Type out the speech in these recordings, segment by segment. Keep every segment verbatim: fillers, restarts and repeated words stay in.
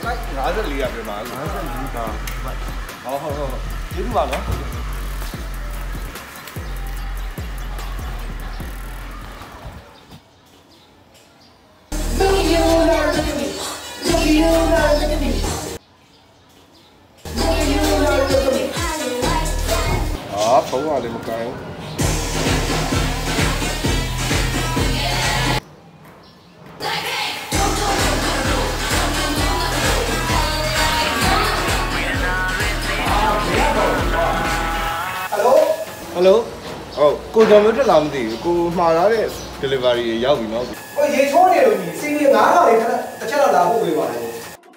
ငါးဆယ်လေးရပြင်ပါငါးဆယ်လေးပါဟုတ်ဟုတ်ဟုတ်ကျေးဇူးပါနော်啊，头发你唔計。Hello， 哦，ကိုကြောင့်မတက်လာမသိဘူးကိုမှားထားတဲ့ delivery ရောက်ပြီနော်ကိုရေချိုးနေလို့ညီစီးလေးငါးခါလေးတစ်ချက်တော့လာဖို့ပေးပါလေ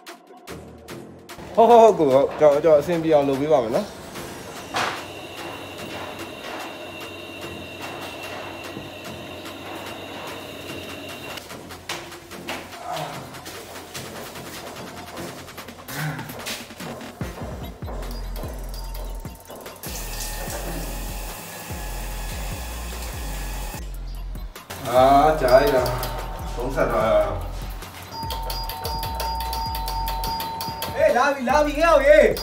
ဟုတ်ဟုတ်ဟုတ်ကိုကျွန်တော်ကျွန်တော်အဆင်ပြေအောင်လုပ်ပေးပါမယ်နော်啊，加一个，红色的。哎，拉比拉比要耶！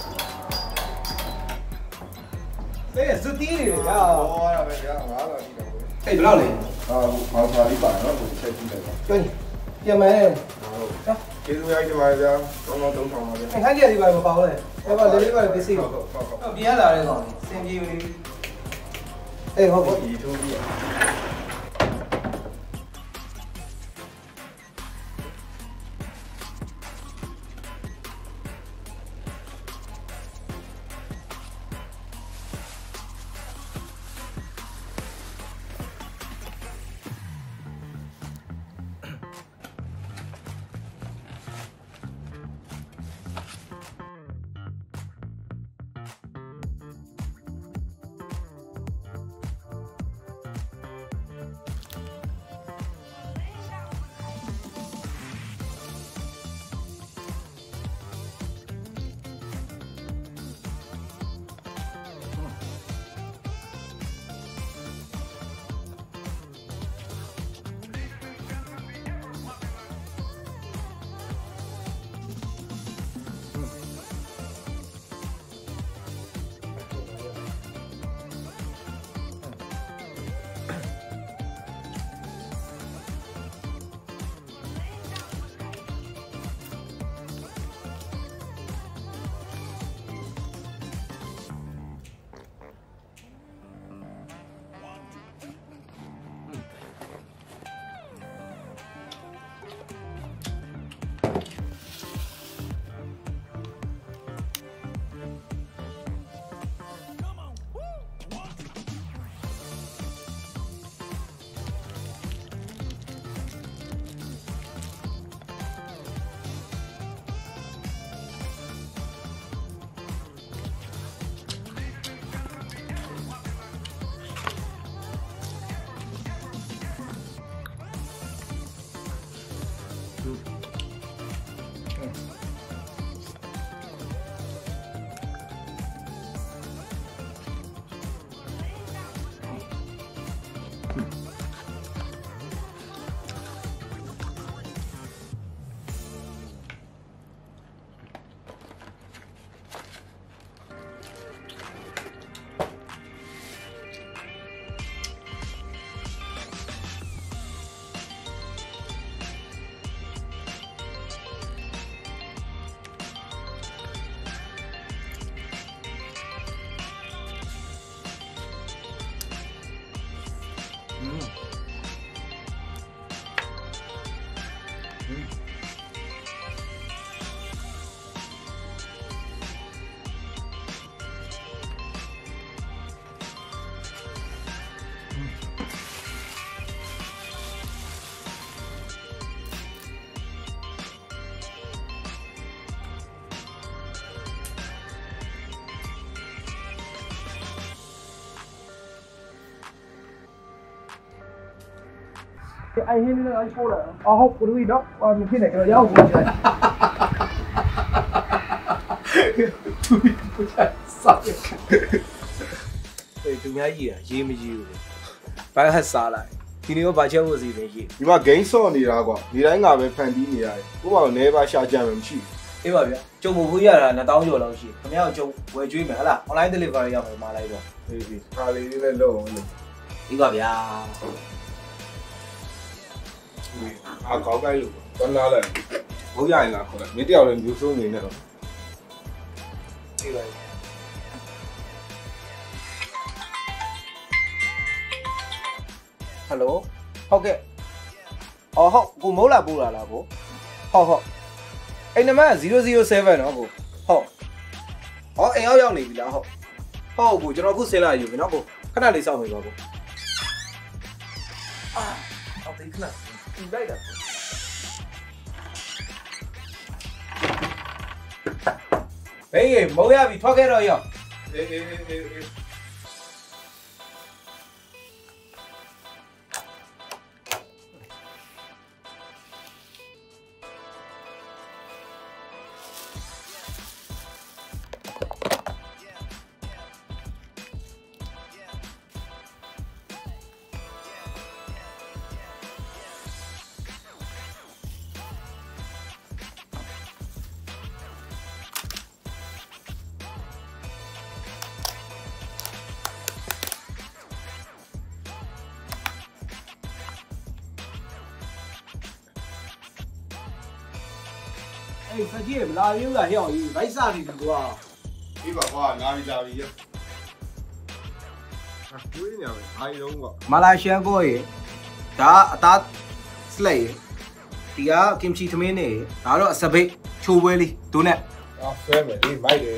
哎，是低的呀。哦，那边呀，完了你了。哎，多少嘞？啊，好差一百，那不才几百吧？对，一百。好。几多呀？一百呀？刚刚正常嘛的。你看这一百不好嘞，要不这里边得谁？好好好。别来了嘛，先给你。哎，好。我一抽币。ai hin nó ai cô là à học của đuôi đó và mình khi này cái giáo của mình đuôi của chạy sao vậy tụi nhái gì à gì mới gì vậy phải hết xa lại thì nếu bà chơi gì vậy gì nhưng mà game so này là quoi你来哪边盘底你来我把那把下家人去အေးပါဗျာကျုံမဖို့ရတာနှစ်သောင်းကျော်လောက်ရှိခင်ဗျားကျုံဝယ်ကျွေးမယ်ဟလား online delivery ရောက်မယ်မှာလိုက်တော့အေးအေးခါလေးလေးလည်းလုံးအောင်လို့အေးပါဗျာအာကောင်းတိုင်းလို့ဘယ်လာလဲဘိုးရရင်လားခေါ်တယ်မင်းတယောက်လည်းမျိုးစုံနေနေတော့အေးပါဟယ်လိုဟုတ်ကဲ့အော်ဟုတ်ကိုမိုးလာပို့လာလားကိုဟုတ်ဟုတ်အိမ်နံပါတ်zero zero sevenနော်ကိုဟုတ်ဟောအိမ်ရောက်ရောက်နေပြီလားဟုတ်ဟုတ်ကိုကျွန်တော်ခုဆင်းလာယူပြီနော်ကိုခဏလေးစောင့်နေပါကိုအာအော်ဒီခဏဒီလိုက်တာဘေးမိုးရပြီထွက်ခဲ့တော့ရောအေးအေးအေးအေး哎，快点，哪有个小鱼？为啥的这个啊？ 你把话哪里哪里呀？啊，贵呢，还有个。 马来西亚过耶，打打，slay，第二 kimchi 他们呢，打了十倍，秋味哩，多呢。 啊，算没的，买的。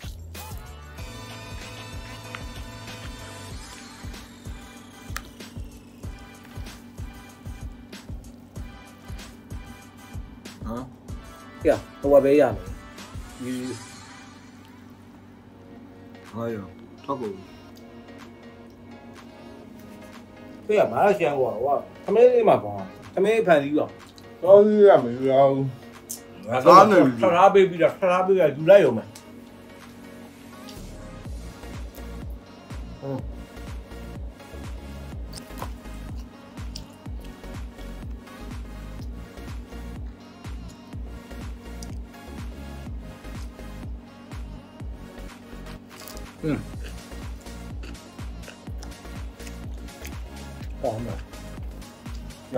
啊。呀，我别呀，你， 哎呀，差不多。 对呀，马来西亚我我他们那嘛帮，他们盘里了。 当然没有。 啥呢？啥啥贝比的，啥啥贝的，就来有没？嗯。嗯，黄的， 要，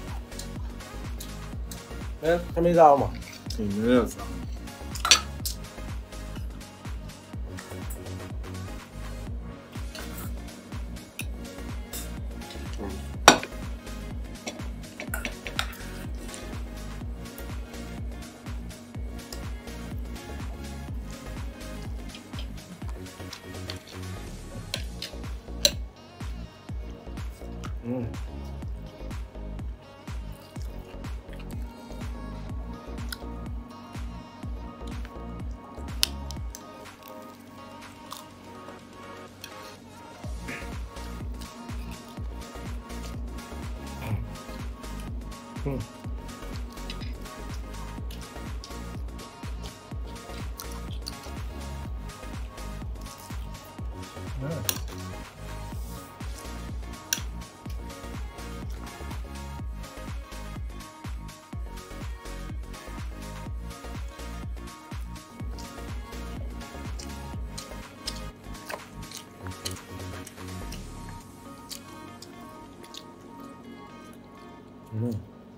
哎，还没烧吗？ 嗯，没有烧。 嗯。嗯。嗯。嗯。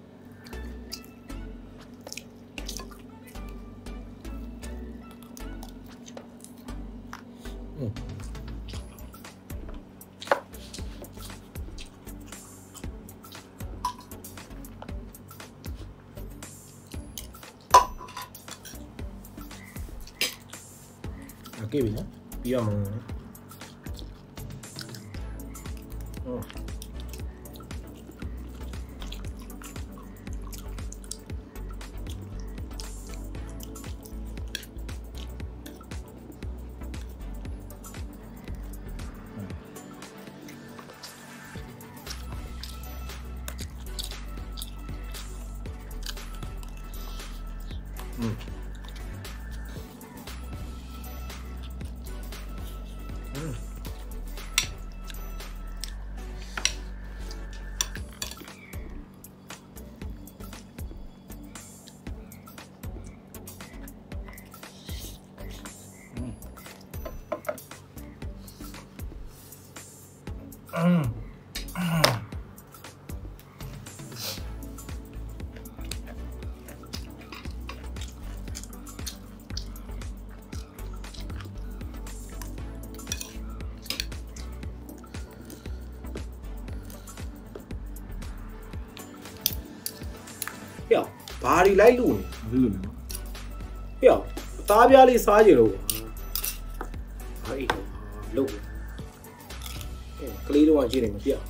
嗯。Aquí bien, y vamos. Oh. Mm. Mm. 음. 야, 바리 라이루. 무슨 야, 따비알이 싸지로. 아이, 로. 예, 클리로 안 지네, 야.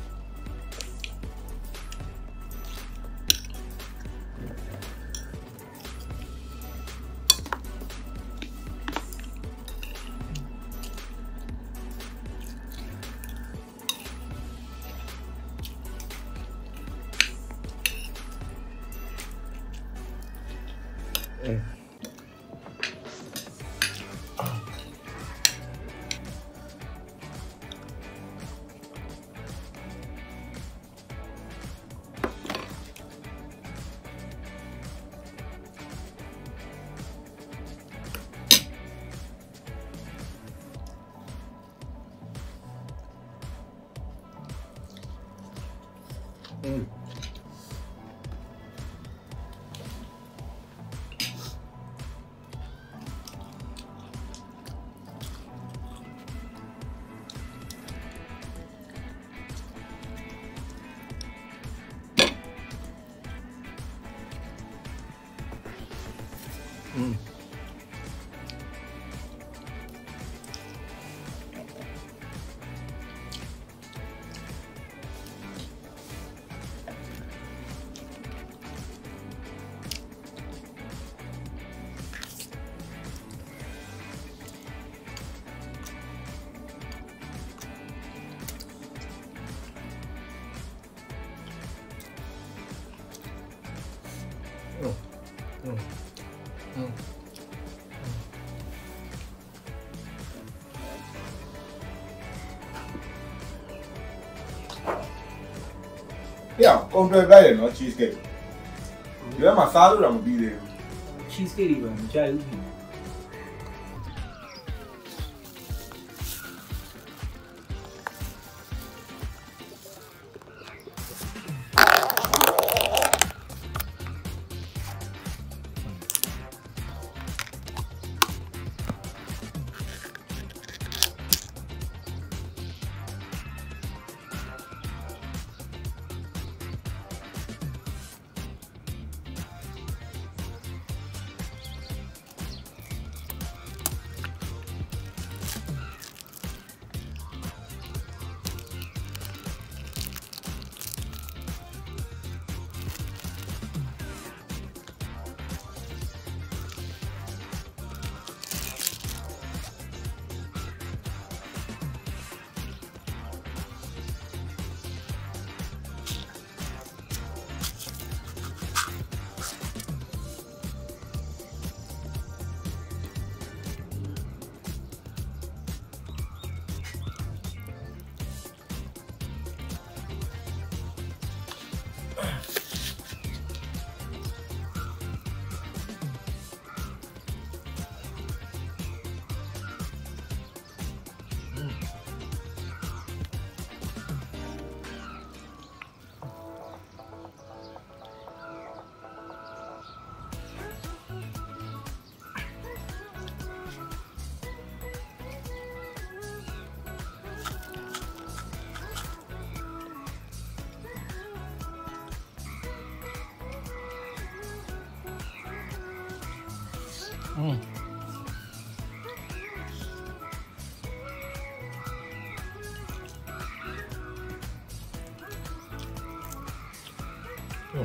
음. 음. 음. 음. 음. 음. 야, counter လိုက်တယ်နော် cheese cake ဒီထဲမှာစားလို့တော့မပြီးသေးဘူး cheese cake တွေပဲမကြိုက်ဘူး 음. 음.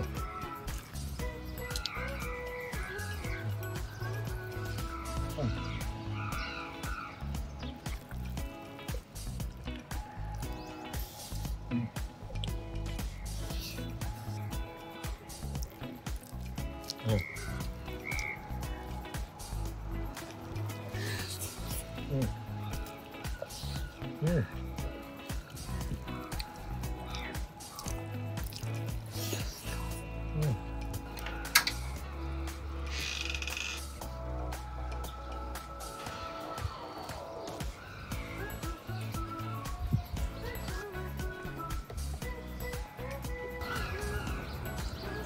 음. 음. 음. 음. 음.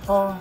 哦。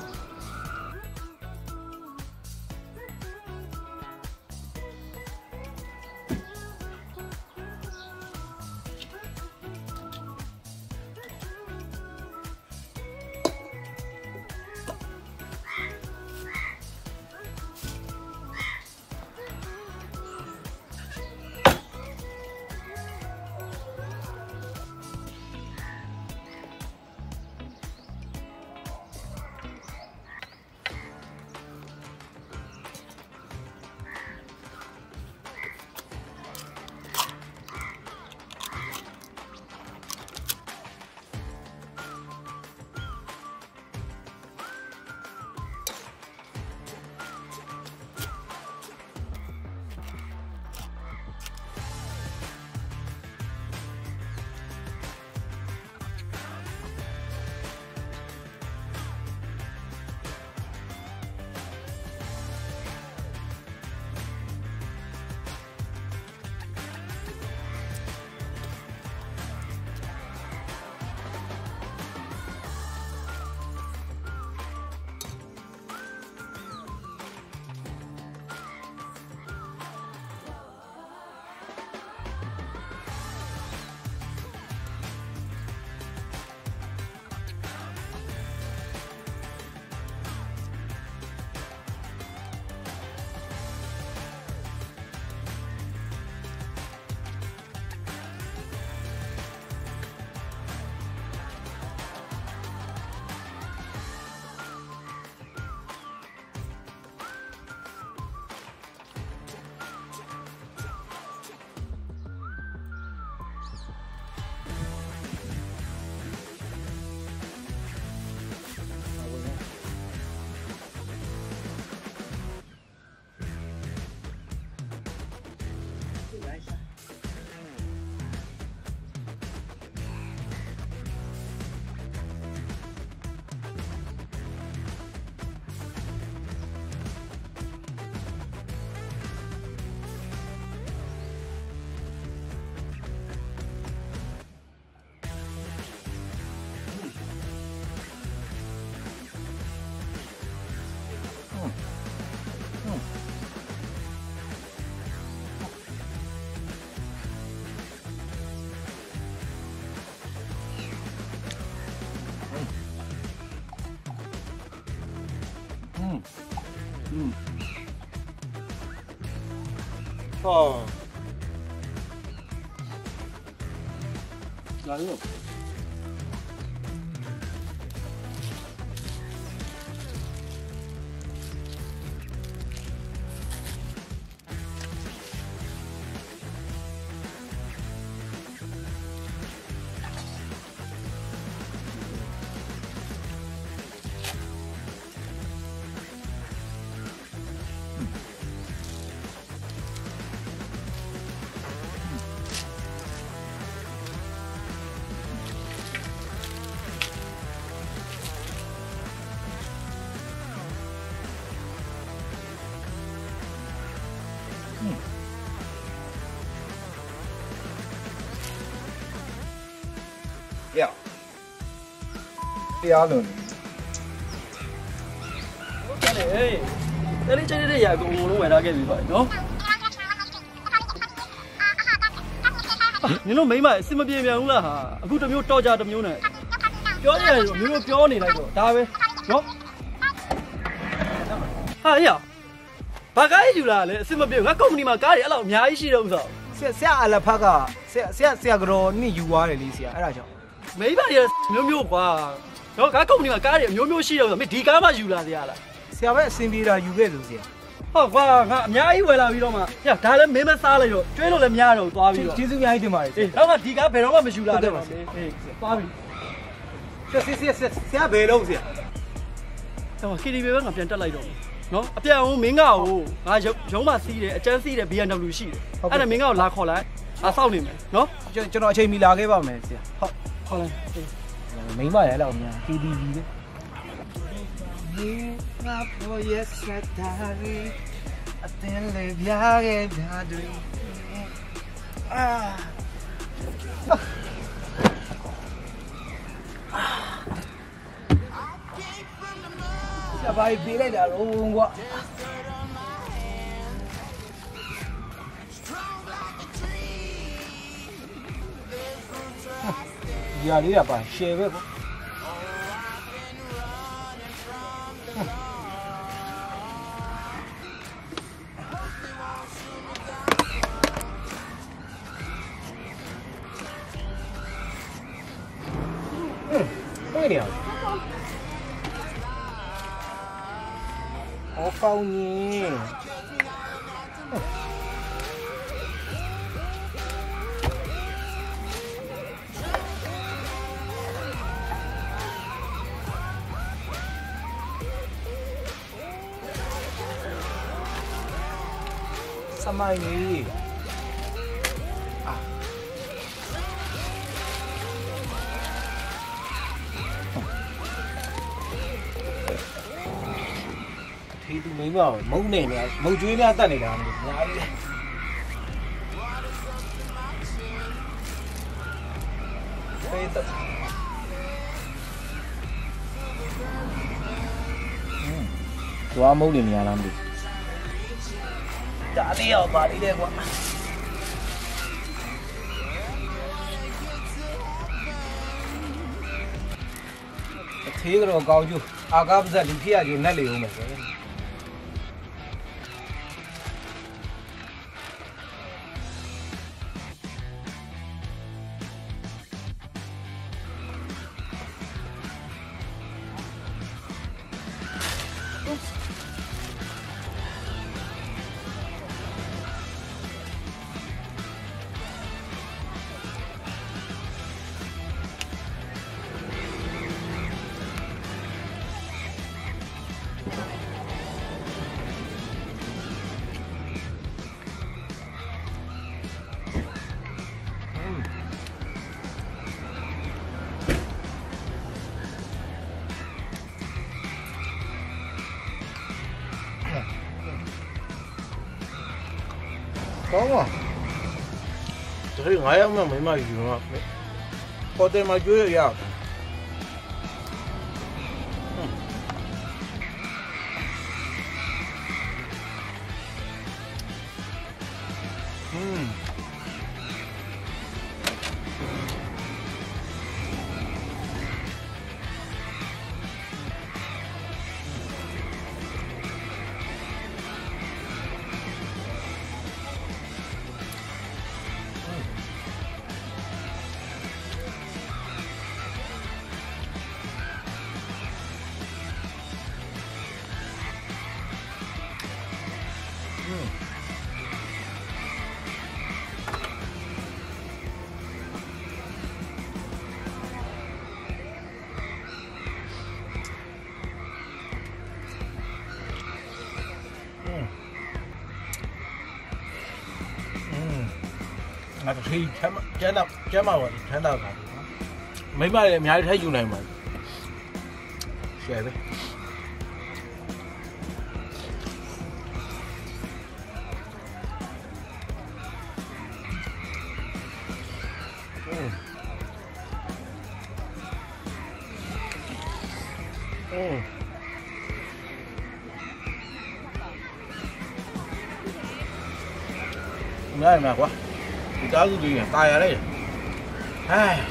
嗯，嗯，哦，来了。要，တရားလုံးတယ်အဲ့ဒီချိန်တဲ့ရအကုန်လုံးဝယ်ထားခဲ့ပြီပါနော်နင်တို့မိမအစ်မပြေပြန်ဘူးလားဟာအခုတစ်မျိုးတော့ကြတစ်မျိုးနဲ့ပြောရတယ်မျိုးမျိုးပြောနေလိုက်တော့ဒါပဲနော်ဟာရဘာကားယူလာလဲအစ်မပြေငါကုမ္ပဏီမှာကားတွေအဲ့လောက်အများကြီးရှိတော့ဥစ္စာဆရာဆရာအလဖက်ကဆရာဆရာဆရာကတော့နင့်ယူသွားတယ်လေဆရာအဲ့ဒါကြောင့်မိဘတွေမျိုးမျိုးကွာနော်ကားကုမ္ပဏီမှာကားတွေအမျိုးမျိုးရှိတော့ဆိုမင်းဒီကားမှယူလာစရာလားဆရာပဲအဆင်ပြေတာယူခဲ့သူဆရာဟုတ်ကွာငါအများကြီးဝယ်လာပြီးတော့မှညဒါလည်းမင်းမစားလိုက်တော့ကျွေးလို့လည်းမရတော့သွားပြီးတော့ကျေးဇူးအများကြီးတင်ပါတယ်အေးတော့မှဒီကားဘယ်တော့မှမယူလာနဲ့ပါအေးသွားပြီဆရာဆရာဆရာဆရာဘယ်လုံးဆရာတော့ K T V ပဲငါပြန်တက်လိုက်တော့နော်အပြန်အောင်မင်းကကိုငါရုံးမှစီးတယ်အကျန်းစီးတယ် B M W ရှိတယ်အဲ့ဒါမင်းကကိုလာခေါ်လိုက်ငါစောင့်နေမယ်နော်ကျွန်တော်အချိန်မီလာခဲ့ပါမယ်ဆရာဟုတ်ခေါ်လိုက်မိမရဲလောက်များ K T V လေငါပေါ်ရက်ဆက်တာရီအတင်းလေးပြားခဲ့ကြတယ်အာ下巴别来点龙瓜。压力也办，写呗不。嗯，对了。好高呢。三万二。啊。thấy tụi mấy bảo mẫu này nè mẫu chuối nè ta này làm được nhá đi đây tự quá mẫu này nè làm được trả đi ở bà đi đây quá thế rồi cao chứ à các giờ đi kia chứ nãy liều mày có mà thấy ngái ông mà mấy mày gì mà có tên mà chuối rồi à mà thì chém chém đâu chém đâu rồi chém đâu rồi mấy mấy em thấy vụ này mà xòe đấy đây mà quá đó cái gì tay ở đây ai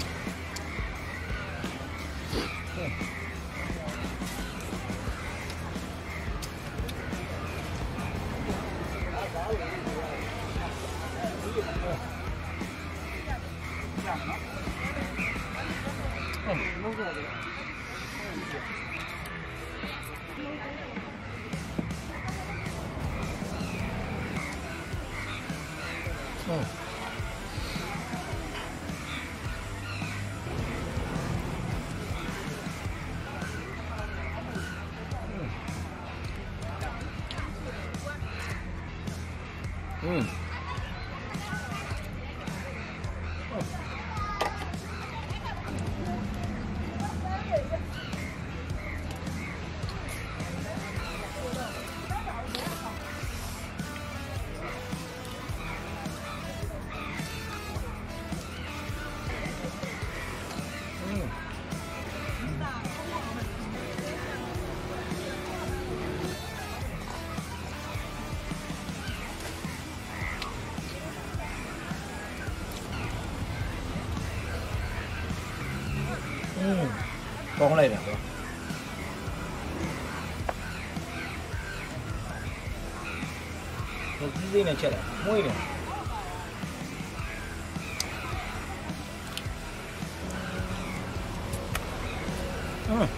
ừ. 嗯，ကောင်းလိုက်တယ်ကွာဒီကြီးလေးနဲ့ချက်တယ်မွေးတယ်อืม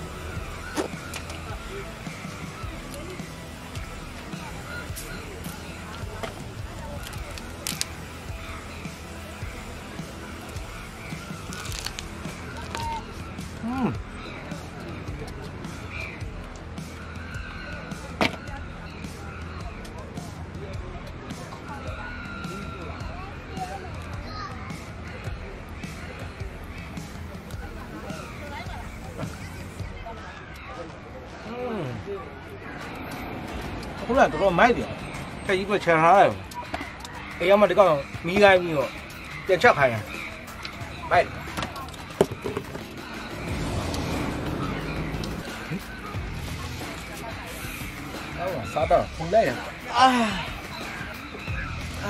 ခုနကတော့မိုက်တယ်ခက်ကြီးကချန်ထားတယ်အေးရမတကောင်မီးလိုက်ပြီးတော့ပြန်ချက်ခိုင်းတယ်မိုက်အော်စားတော့ဖုန်လိုက်ရအာအာ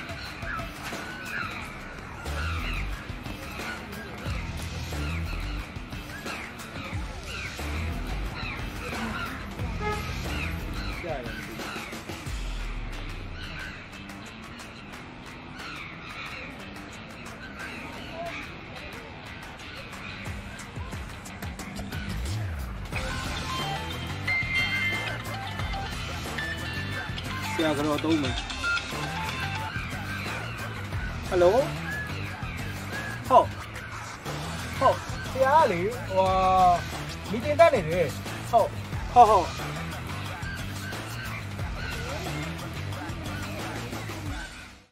ဆရာကတော့သုံးမယ်ဟယ်လိုဟုတ်ဟုတ်ဆရာလေဟိုမီတင်တက်နေတယ်ဟုတ်ဟုတ်ဟုတ်